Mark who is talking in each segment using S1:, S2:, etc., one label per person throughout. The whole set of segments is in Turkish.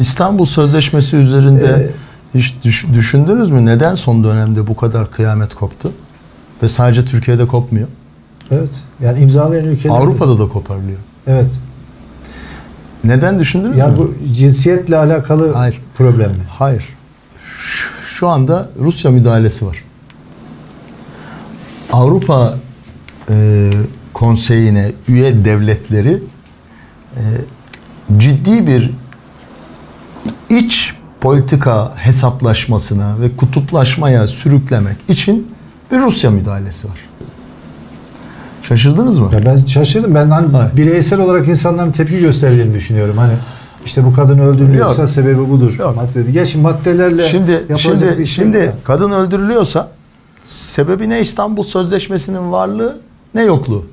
S1: İstanbul Sözleşmesi üzerinde hiç düşündünüz mü? Neden son dönemde bu kadar kıyamet koptu? Ve sadece Türkiye'de kopmuyor.
S2: Evet. Yani imzalayan ülkeler
S1: Avrupa'da da koparılıyor.
S2: Evet.
S1: Neden düşündünüz
S2: yani
S1: mü?
S2: Bu cinsiyetle alakalı problem mi?
S1: Hayır. Şu anda Rusya müdahalesi var. Avrupa Konseyi'ne üye devletleri ciddi bir iç politika hesaplaşmasına ve kutuplaşmaya sürüklemek için bir Rusya müdahalesi var. Şaşırdınız mı?
S2: Ya ben şaşırdım. Ben hani bireysel olarak insanların tepki gösterdiğini düşünüyorum. Hani işte bu kadın öldürülüyorsa sebebi budur. Gerçi maddelerle
S1: şimdi kadın öldürülüyorsa sebebi ne? İstanbul Sözleşmesi'nin varlığı ne yokluğu.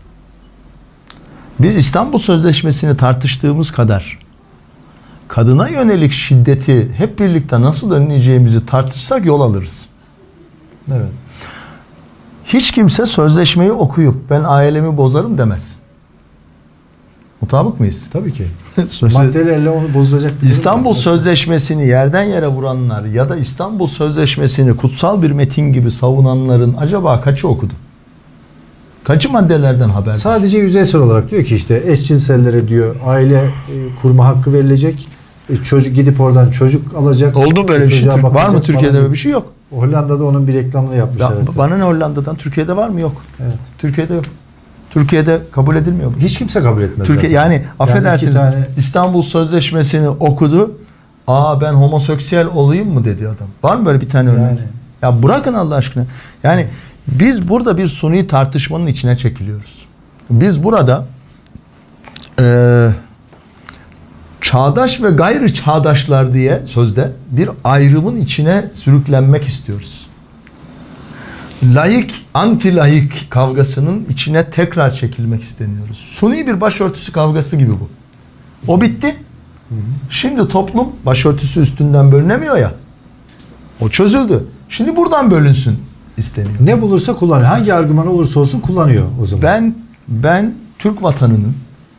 S1: Biz İstanbul Sözleşmesi'ni tartıştığımız kadar kadına yönelik şiddeti hep birlikte nasıl önleyeceğimizi tartışsak yol alırız.
S2: Evet.
S1: Hiç kimse sözleşmeyi okuyup ben ailemi bozarım demez. Mutabık mıyız?
S2: Tabii ki. Maddelerle onu bozacak.
S1: İstanbul Sözleşmesi'ni yerden yere vuranlar ya da İstanbul Sözleşmesi'ni kutsal bir metin gibi savunanların acaba kaçı okudu? Kaçı maddelerden haber?
S2: Sadece yüzeysel olarak diyor ki işte eşcinsellere diyor aile kurma hakkı verilecek. Çocuk gidip oradan çocuk alacak.
S1: Oldu böyle bir şey. Var mı Türkiye'de böyle bir şey? Yok.
S2: Hollanda'da onun bir reklamını yapmışlar.
S1: Bana ne Hollanda'dan? Türkiye'de var mı? Yok.
S2: Evet.
S1: Türkiye'de yok. Türkiye'de kabul edilmiyor.
S2: Hiç kimse kabul etmez.
S1: Yani affedersiniz İstanbul Sözleşmesi'ni okudu. Ben homoseksüel olayım mı dedi adam. Var mı böyle bir tane örnek? Ya bırakın Allah aşkına. Yani biz burada bir suni tartışmanın içine çekiliyoruz. Biz burada çağdaş ve gayrı çağdaşlar diye sözde bir ayrımın içine sürüklenmek istiyoruz. Laik, anti-laik kavgasının içine tekrar çekilmek isteniyoruz. Suni bir başörtüsü kavgası gibi bu. O bitti. Şimdi toplum başörtüsü üstünden bölünemiyor ya. O çözüldü. Şimdi buradan bölünsün isteniyor.
S2: Ne bulursa kullanıyor. Hangi argüman olursa olsun kullanıyor o zaman.
S1: Ben Türk vatanının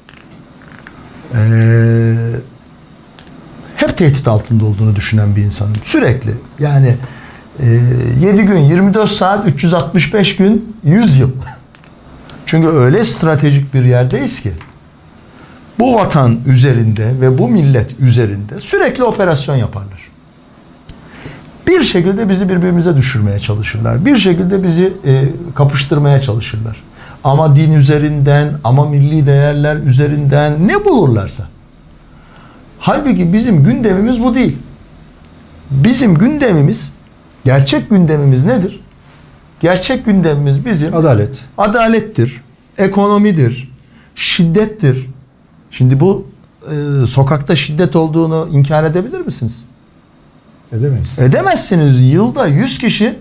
S1: hep tehdit altında olduğunu düşünen bir insanım. Sürekli. Yani 7 gün, 24 saat, 365 gün, 100 yıl. Çünkü öyle stratejik bir yerdeyiz ki bu vatan üzerinde ve bu millet üzerinde sürekli operasyon yaparlar. Bir şekilde bizi birbirimize düşürmeye çalışırlar. Bir şekilde bizi kapıştırmaya çalışırlar. Ama din üzerinden, ama milli değerler üzerinden ne bulurlarsa. Halbuki bizim gündemimiz bu değil. Bizim gündemimiz, gerçek gündemimiz nedir? Gerçek gündemimiz bizim adalettir, ekonomidir, şiddettir. Şimdi bu sokakta şiddet olduğunu inkar edebilir misiniz?
S2: Edemeyiz.
S1: Edemezsiniz. Yılda 100 kişi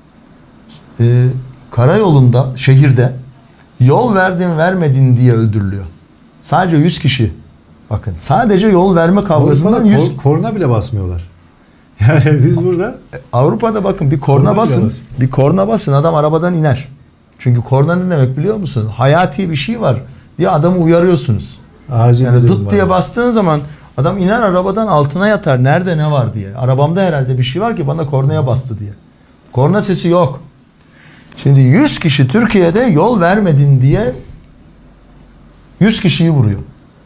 S1: karayolunda, şehirde yol verdin vermedin diye öldürülüyor. Sadece 100 kişi. Bakın sadece yol verme kavgasından 100.
S2: Korna bile basmıyorlar. Yani biz burada
S1: Avrupa'da bakın bir korna basın. Bir korna basın adam arabadan iner. Çünkü korna ne demek biliyor musun? Hayati bir şey var diye adamı uyarıyorsunuz. Yani dıt diye bastığın zaman adam iner arabadan altına yatar. Nerede ne var diye. Arabamda herhalde bir şey var ki bana kornaya bastı diye. Korna sesi yok. Şimdi 100 kişi Türkiye'de yol vermedin diye 100 kişiyi vuruyor.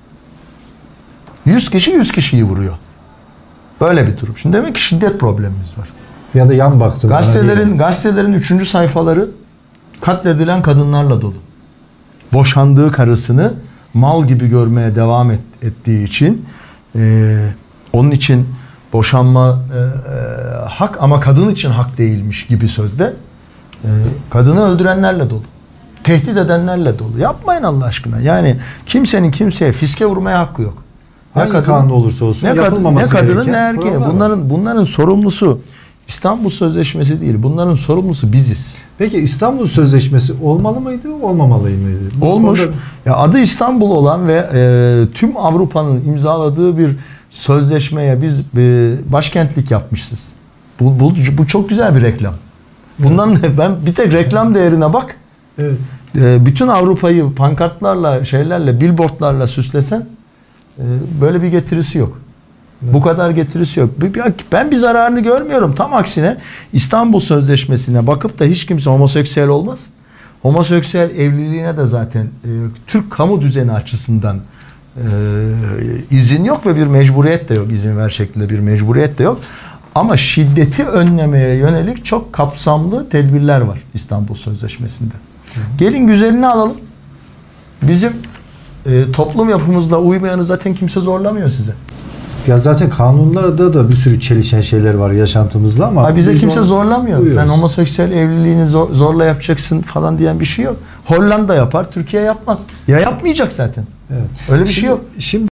S1: 100 kişi 100 kişiyi vuruyor. Böyle bir durum. Şimdi demek ki şiddet problemimiz var.
S2: Ya da yan baktın.
S1: Gazetelerin 3. sayfaları katledilen kadınlarla dolu. Boşandığı karısını mal gibi görmeye devam ettiği için onun için boşanma hak ama kadın için hak değilmiş gibi sözde kadını öldürenlerle dolu. Tehdit edenlerle dolu. Yapmayın Allah aşkına. Yani kimsenin kimseye fiske vurmaya hakkı yok.
S2: Hangi kanunda olursa olsun
S1: ne kadının ne erkeğin. Bunların sorumlusu İstanbul Sözleşmesi değil. Bunların sorumlusu biziz.
S2: Peki İstanbul Sözleşmesi olmalı mıydı, olmamalı mıydı?
S1: Olmuş. Ya adı İstanbul olan ve tüm Avrupa'nın imzaladığı bir sözleşmeye biz başkentlik yapmışız. Bu çok güzel bir reklam. Bundan ben bir tek reklam değerine bak.
S2: Evet.
S1: Bütün Avrupa'yı pankartlarla, billboardlarla süslesen böyle bir getirisi yok. Evet. Bu kadar getirisi yok. Ben bir zararını görmüyorum. Tam aksine İstanbul Sözleşmesi'ne bakıp da hiç kimse homoseksüel olmaz. Homoseksüel evliliğine de zaten Türk kamu düzeni açısından izin yok ve bir mecburiyet de yok. İzin ver şeklinde bir mecburiyet de yok. Ama şiddeti önlemeye yönelik çok kapsamlı tedbirler var İstanbul Sözleşmesi'nde. Gelin güzelini alalım. Bizim toplum yapımızla uymayanı zaten kimse zorlamıyor size.
S2: Ya zaten kanunlarda da bir sürü çelişen şeyler var yaşantımızla ama
S1: bize kimse zorlamıyor. Uyuyoruz. Sen homoseksüel evliliğini zorla yapacaksın falan diyen bir şey yok. Hollanda yapar, Türkiye yapmaz. Ya yapmayacak zaten.
S2: Evet.
S1: Öyle bir şey yok.
S2: Şimdi